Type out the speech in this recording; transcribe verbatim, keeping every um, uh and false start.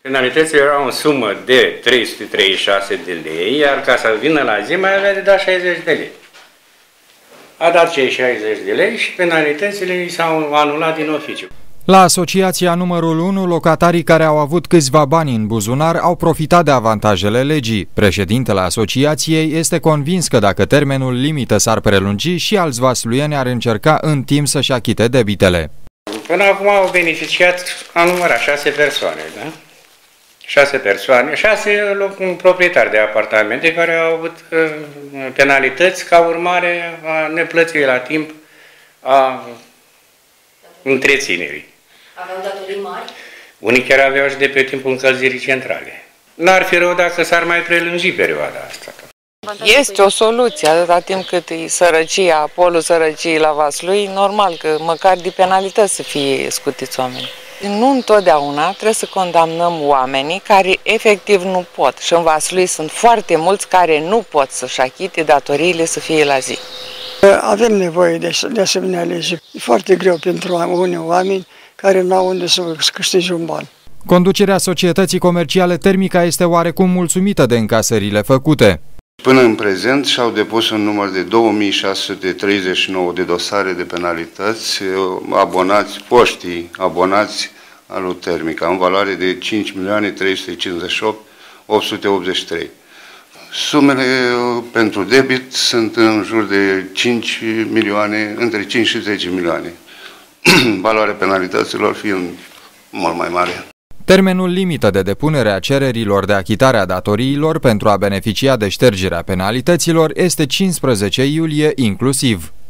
Penalitățile erau în sumă de trei sute treizeci și șase de lei, iar ca să vină la zi mai avea de dat șaizeci de lei. A dat cei șaizeci de lei și penalitățile i s-au anulat din oficiu. La asociația numărul unu, locatarii care au avut câțiva bani în buzunar au profitat de avantajele legii. Președintele asociației este convins că dacă termenul limită s-ar prelungi, și alți vasluieni ar încerca în timp să-și achite debitele. Până acum au beneficiat, am numărat, șase persoane, da? Șase persoane, șase proprietari de apartamente care au avut uh, penalități ca urmare a neplății la timp a întreținerii. Aveau datorii mari? Unii chiar aveau și de pe timpul încălzirii centrale. N-ar fi rău dacă s-ar mai prelungi perioada asta. Este o soluție, atâta timp cât e sărăcia, polul sărăciei la Vaslui, normal că măcar de penalități să fie scutiți oamenii. Nu întotdeauna trebuie să condamnăm oamenii care efectiv nu pot. Și în Vaslui sunt foarte mulți care nu pot să-și achite datoriile să fie la zi. Avem nevoie de, de asemenea legi. E foarte greu pentru unii oameni care nu au unde să câștige un ban. Conducerea societății comerciale Termica este oarecum mulțumită de încasările făcute. Până în prezent și-au depus un număr de două mii șase sute treizeci și nouă de dosare de penalități, abonați, poștii abonați al lui Termica, în valoare de cinci milioane trei sute cincizeci și opt mii opt sute optzeci și trei. Sumele pentru debit sunt în jur de cinci milioane, între cinci și zece milioane. Valoarea penalităților fiind mult mai mare. Termenul limită de depunere a cererilor de achitare a datoriilor pentru a beneficia de ștergerea penalităților este cincisprezece iulie inclusiv.